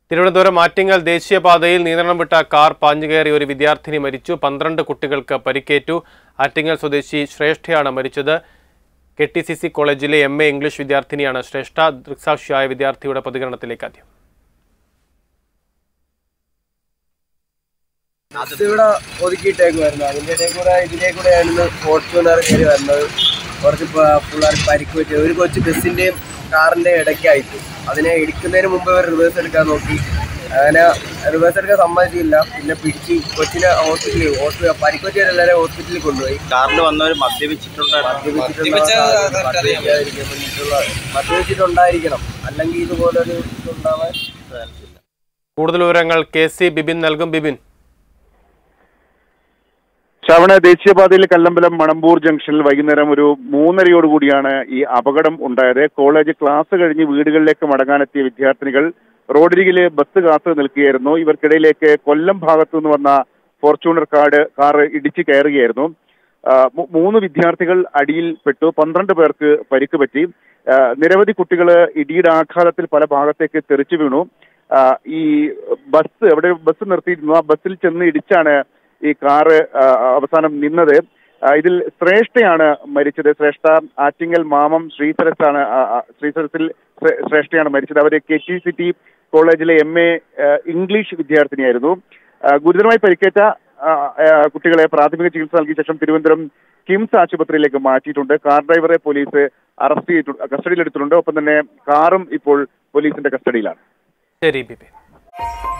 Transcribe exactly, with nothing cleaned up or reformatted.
തിരുവനന്തപുരം ആറ്റിങ്ങൽ ദേശീയപാതയിൽ നിയന്ത്രണം വിട്ട കാർ പാഞ്ഞുകയറി ഒരു വിദ്യാർത്ഥിനി മരിച്ചു. പന്ത്രണ്ട് കുട്ടികൾക്ക് പരിക്കേറ്റു. ആറ്റിങ്ങൽ സ്വദേശി ശ്രേഷ്ഠയാണ് മരിച്ചത്. കെ ടി സി സി കോളേജിലെ എം എ ഇംഗ്ലീഷ് വിദ്യാർത്ഥിനിയാണ് ശ്രേഷ്ഠ. ദൃക്സാക്ഷിയായ വിദ്യാർത്ഥിയുടെ പ്രതികരണത്തിലേക്ക് ആദ്യം. ഇവിടെ ഒതുക്കിയിട്ടേക്കുമായിരുന്നു. അതിൻ്റെ ഇടയിൽ കൂടെ ഇതിലേ കൂടെ ആയിരുന്നു ഫോർച്യൂണർ കയറി വരുന്നത്. കുറച്ച് പിള്ളേർ പരിക്ക് പറ്റി. ഒരു കൊച്ചു ബസ്സിൻ്റെയും കാറിൻ്റെ ഇടയ്ക്കായിട്ട് അതിനെ ഇടിക്കുന്നതിന് മുമ്പ് അവർ റിവേഴ്സ് എടുക്കാൻ നോക്കി. അങ്ങനെ റിവേഴ്സ് എടുക്കാൻ സമ്മതിച്ചില്ല. പിന്നെ പിടിച്ച് കൊച്ചിനെ ഹോസ്പിറ്റലിൽ ഹോസ്പിറ്റൽ പരിക്ക് പറ്റിയവരെല്ലാവരും ഹോസ്പിറ്റലിൽ കൊണ്ടുപോയി. കാറിൽ വന്നവർ മദ്യപിച്ചിട്ടുണ്ട് മദ്യപിച്ചിട്ടുണ്ടായിരിക്കണം, അല്ലെങ്കിൽ ഇതുപോലൊരു ഇതുണ്ടാവാൻ. കൂടുതൽ വിവരങ്ങൾ കെ സി ബിബിൻ നൽകും. ബിബിൻ, ശ്രാവണ ദേശീയപാതയിൽ കല്ലമ്പലം മണമ്പൂർ ജംഗ്ഷനിൽ വൈകുന്നേരം ഒരു മൂന്നരയോടുകൂടിയാണ് ഈ അപകടം ഉണ്ടായത്. കോളേജ് ക്ലാസ് കഴിഞ്ഞ് വീടുകളിലേക്ക് മടങ്ങാനെത്തിയ വിദ്യാർത്ഥിനികൾ റോഡരികില് ബസ് കാത്തു നിൽക്കുകയായിരുന്നു. ഇവർക്കിടയിലേക്ക് കൊല്ലം ഭാഗത്തു നിന്ന് വന്ന ഫോർച്യൂണർ കാർഡ് കാർ ഇടിച്ചു കയറുകയായിരുന്നു. മൂന്ന് വിദ്യാർത്ഥികൾ അടിയിൽപ്പെട്ടു. പന്ത്രണ്ട് പേർക്ക് പരിക്ക് പറ്റി. നിരവധി കുട്ടികൾ ഇടിയുടെ ആഘാതത്തിൽ പല ഭാഗത്തേക്ക് തെറിച്ചു വീണു. ഈ ബസ് എവിടെ ബസ് നിർത്തിയിരുന്നു, ആ ബസ്സിൽ ചെന്ന് ഇടിച്ചാണ് ഈ കാറ് അവസാനം നിന്നത്. ഇതിൽ ശ്രേഷ്ഠയാണ് മരിച്ചത്. ശ്രേഷ്ഠ ആറ്റിങ്ങൽ മാമം ശ്രീസരസാണ് ശ്രീസരസിൽ ശ്രേഷ്ഠയാണ് മരിച്ചത്. അവര് കെ ടി സി ടി കോളേജിലെ എം എ ഇംഗ്ലീഷ് വിദ്യാർത്ഥിനിയായിരുന്നു. ഗുരുതരമായി പരിക്കേറ്റ കുട്ടികളെ പ്രാഥമിക ചികിത്സ നൽകിയ ശേഷം തിരുവനന്തപുരം കിംസ് ആശുപത്രിയിലേക്ക് മാറ്റിയിട്ടുണ്ട്. കാർ ഡ്രൈവറെ പോലീസ് അറസ്റ്റ് ചെയ്തിട്ടുണ്ട്, കസ്റ്റഡിയിലെടുത്തിട്ടുണ്ട്. ഒപ്പം തന്നെ കാറും ഇപ്പോൾ പോലീസിന്റെ കസ്റ്റഡിയിലാണ്. ശരി ബിബിൻ.